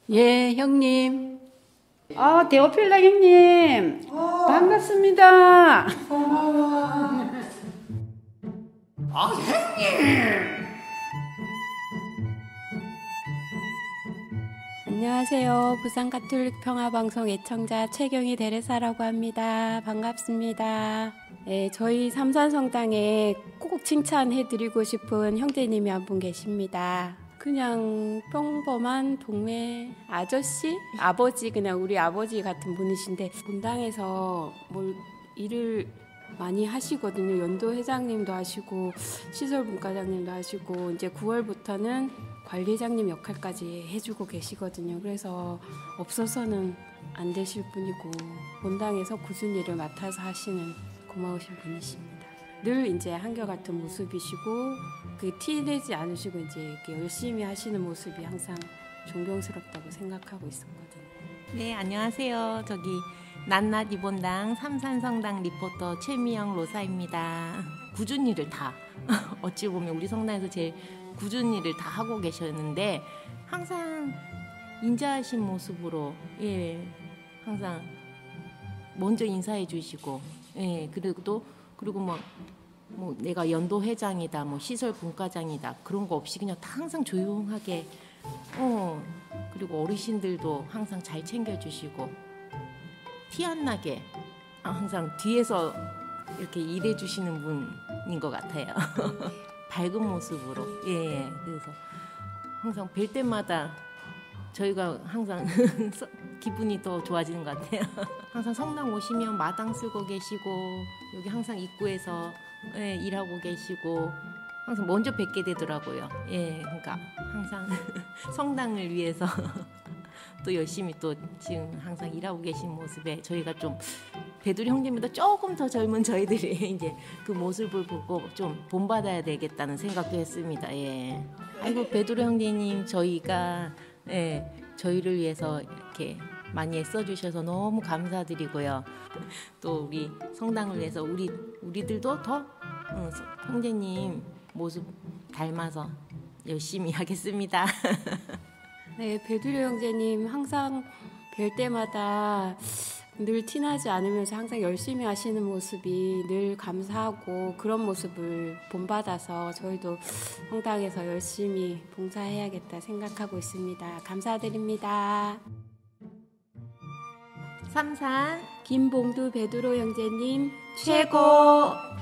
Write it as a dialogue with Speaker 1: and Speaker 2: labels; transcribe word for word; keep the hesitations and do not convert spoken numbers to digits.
Speaker 1: 예, 형님.
Speaker 2: 아, 데오필라 형님. 어. 반갑습니다.
Speaker 3: 고마워. 아, 형님.
Speaker 1: 안녕하세요. 부산 가톨릭 평화방송 애청자 최경희 대레사라고 합니다. 반갑습니다. 네, 저희 삼산성당에 꼭 칭찬해드리고 싶은 형제님이 한 분 계십니다. 그냥 평범한 동네 아저씨? 아버지, 그냥 우리 아버지 같은 분이신데 본당에서 뭘 일을 많이 하시거든요. 연도 회장님도 하시고 시설분과장님도 하시고 이제 구월부터는 관리장님 역할까지 해주고 계시거든요. 그래서 없어서는 안 되실 분이고 본당에서 꾸준히 일을 맡아서 하시는 고마우신 분이십니다. 늘 이제 한결같은 모습이시고 그 티 내지 않으시고 이제 이렇게 열심히 하시는 모습이 항상 존경스럽다고 생각하고 있었거든요.
Speaker 4: 네, 안녕하세요. 저기 낱낱 이본당 삼산성당 리포터 최미영 로사입니다. 꾸준 일을 다 어찌 보면 우리 성당에서 제일 꾸준 일을 다 하고 계셨는데 항상 인자하신 모습으로 예 항상 먼저 인사해 주시고 예 그리고 또 그리고 막 뭐 내가 연도 회장이다 뭐 시설 분과장이다 그런 거 없이 그냥 다 항상 조용하게 어 그리고 어르신들도 항상 잘 챙겨주시고 티 안 나게 항상 뒤에서 이렇게 일해 주시는 분인 것 같아요. 밝은 모습으로 예 그래서 항상 뵐 때마다 저희가 항상 기분이 더 좋아지는 것 같아요. 항상 성당 오시면 마당 쓰고 계시고 여기 항상 입구에서 예, 일하고 계시고 항상 먼저 뵙게 되더라고요. 예, 그러니까 항상 성당을 위해서 또 열심히 또 지금 항상 일하고 계신 모습에 저희가 좀 배두리 형님보다 조금 더 젊은 저희들이 이제 그 모습을 보고 좀 본받아야 되겠다는 생각도 했습니다. 예. 아이고 배두리 형님 저희가 예, 저희를 위해서 이렇게 많이 애써주셔서 너무 감사드리고요. 또 우리 성당을 위해서 우리 우리들도 더 어, 형제님 모습 닮아서 열심히 하겠습니다.
Speaker 1: 네, 배두려 형제님 항상 뵐 때마다 늘 티나지 않으면서 항상 열심히 하시는 모습이 늘 감사하고 그런 모습을 본받아서 저희도 성당에서 열심히 봉사해야겠다 생각하고 있습니다. 감사드립니다.
Speaker 4: 삼산
Speaker 1: 김봉두 배두로 형제님 최고!